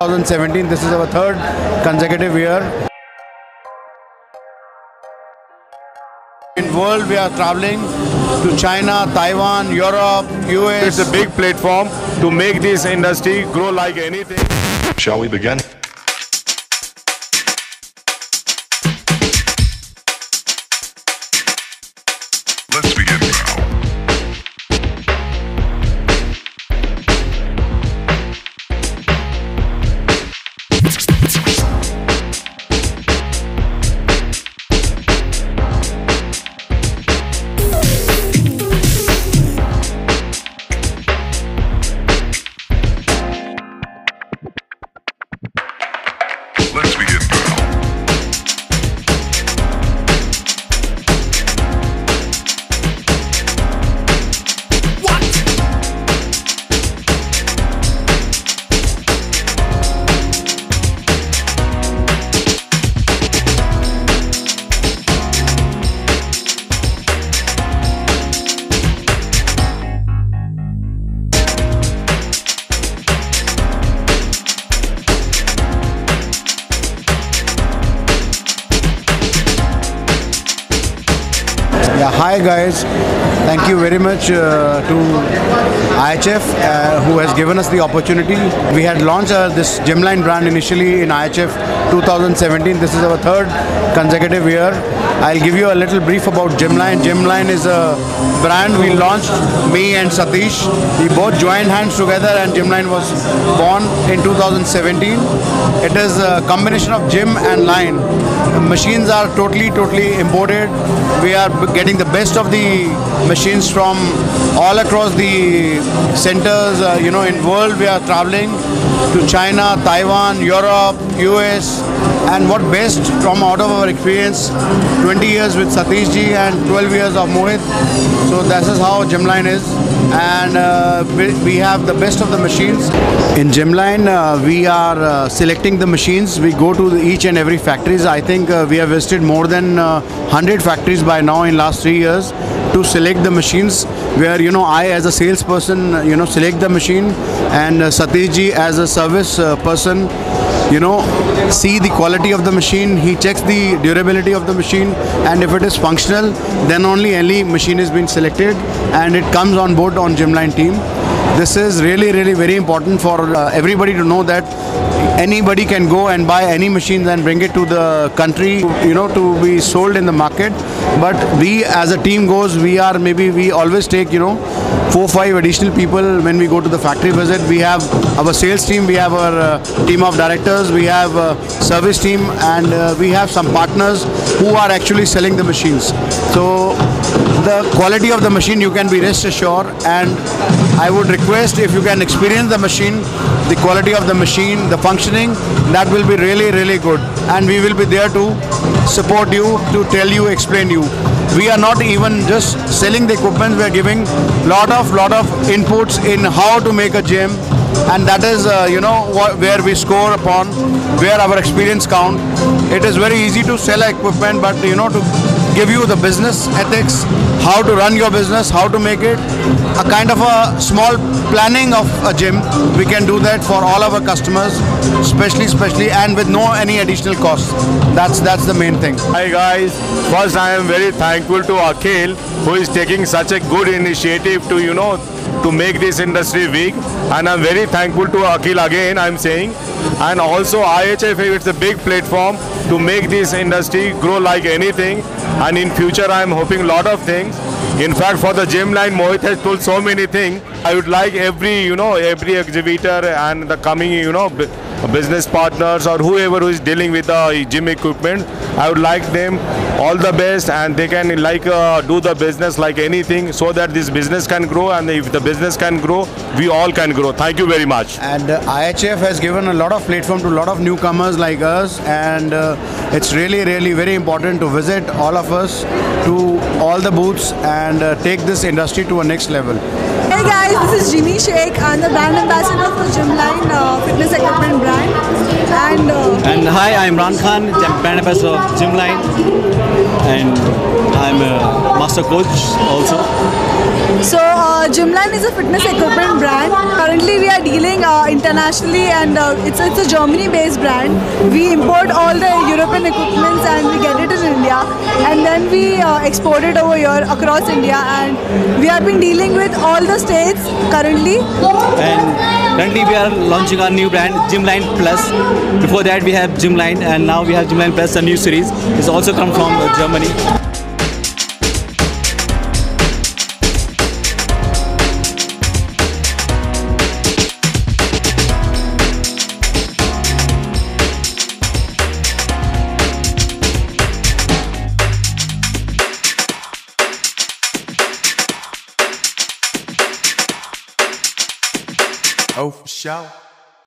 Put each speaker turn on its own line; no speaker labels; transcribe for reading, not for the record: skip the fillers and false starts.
2017, this is our third consecutive year. In world, we are traveling to China, Taiwan, Europe, US.
It's a big platform to make this industry grow like anything.
Shall we begin? Let's begin now. Let's begin now.
Yeah, hi guys. Thank you very much to IHF who has given us the opportunity. We had launched this Gymline brand initially in IHF 2017. This is our third consecutive year. I'll give you a little brief about Gymline. Gymline is a brand we launched, me and Satish. We both joined hands together and Gymline was born in 2017. It is a combination of gym and line. The machines are totally imported. We are getting the best of the machines from all across the centers. In world we are traveling to China, Taiwan, Europe, US, and what best from out of our experience, 20 years with Satish ji and 12 years of Mohit. So this is how Gymline is, and we have the best of the machines. In Gymline, we are selecting the machines. We go to each and every factories. I think we have visited more than 100 factories by now in last 3 years to select the machines, where I as a salesperson select the machine, and Satish ji as a service person see the quality of the machine. He checks the durability of the machine, and if it is functional, then only any machine is being selected and it comes on board on Gymline team. This is really very important for everybody to know that anybody can go and buy any machines and bring it to the country, to be sold in the market. But we as a team goes, we always take 4-5 additional people when we go to the factory visit. We have our sales team, we have our team of directors, we have a service team, and we have some partners who are actually selling the machines. So the quality of the machine, you can be rest assured, and I would request if you can experience the machine, the quality of the machine, the functioning, that will be really good, and we will be there to support you, to tell you, explain you. We are not even just selling the equipment, we are giving lot of inputs in how to make a gym, and that is where we score upon, where our experience count. It is very easy to sell equipment, but to give you the business ethics, how to run your business, how to make it a kind of a small planning of a gym. We can do that for all our customers, especially, and with no any additional cost. That's the main thing.
Hi guys, first I am very thankful to Akhil, who is taking such a good initiative to make this industry big, and I'm very thankful to Akhil again, I'm saying. And also IHFF, it's a big platform to make this industry grow like anything, and in future I'm hoping a lot of things. In fact, for the Gymline, Mohit has told so many things. I would like every exhibitor and the coming business partners or whoever who is dealing with the gym equipment, I would like them all the best, and they can do the business like anything, so that this business can grow, and if the business can grow, we all can grow. Thank you very much.
And IHF has given a lot of platform to a lot of newcomers like us, and it's really very important to visit all of us to all the booths and take this industry to a next level.
Hey guys, this is Jimmy Sheikh. I'm the brand ambassador for Gymline fitness equipment brand.
And hi, I'm Imran Khan, brand ambassador of Gymline, and I'm a
master coach also.
So, Gymline is a fitness equipment brand. Currently, we are dealing internationally, and it's a Germany-based brand. We import all the European equipments and we get it in India, and then we export it over here across India. And we have been dealing with all the states currently.
And currently we are launching our new brand, Gymline Plus. Before that we have Gymline, and now we have Gymline Plus, a new series. It's also come from Germany.
Oh, for sure.